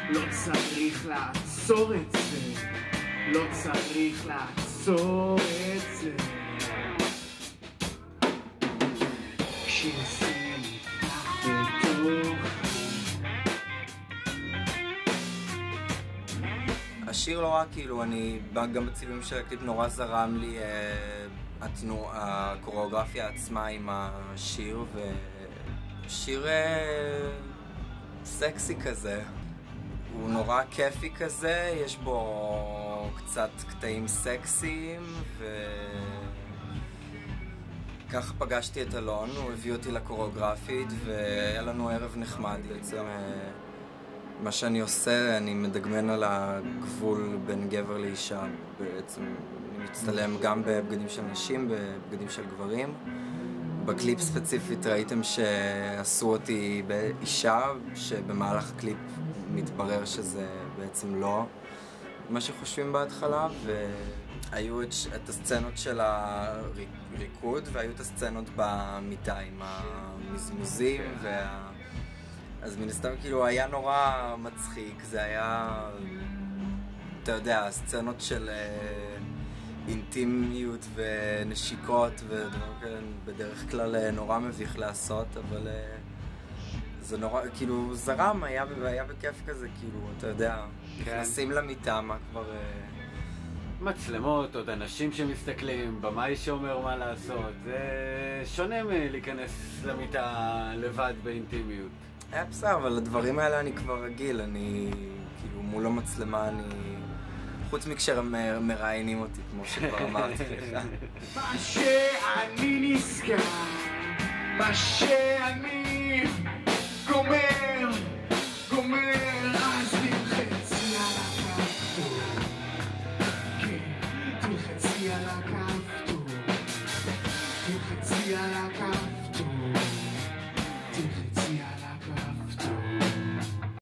לא צריך לעצור את זה, לא צריך לעצור את זה. כשישים בתוך השיר לא רק כאילו, אני גם בצילומים של הקליפ נורא זרם לי הקוריאוגרפיה עצמה עם השיר, ושיר סקסי כזה. הוא נורא כיפי כזה, יש בו קצת קטעים סקסיים, וככה פגשתי את אלון, הוא הביא אותי לקוריאוגרפית והיה לנו ערב נחמד. בעצם מה שאני עושה, אני מדגמן על הגבול בין גבר לאישה. בעצם אני מצטלם גם בבגדים של נשים, בבגדים של גברים. בקליפ ספציפית ראיתם שעשו אותי באישה, שבמהלך הקליפ מתברר שזה בעצם לא מה שחושבים בהתחלה, והיו את הסצנות של הריקוד והיו את הסצנות במיטה עם המזמוזים אז מן הסתם כאילו היה נורא מצחיק, זה היה, אתה יודע, סצנות של אינטימיות ונשיקות ודברים כאלה, בדרך כלל נורא מביך לעשות, אבל זה נורא, כאילו זרם, היה בכיף כזה, כאילו, אתה יודע, נכנסים למיטה, מה כבר... מצלמות, עוד אנשים שמסתכלים, במאי שאומר מה לעשות, זה שונה מלהיכנס למיטה לבד באינטימיות. היה בסדר, אבל לדברים האלה אני כבר רגיל, אני כאילו מול המצלמה, אני... חוץ מכשהם מראיינים אותי, כמו שכבר אמרתי לך. מה שאני נזכר, מה שאני גומר, אז תלחצי על הכפתור. כן, תלחצי על הכפתור. תלחצי על הכפתור.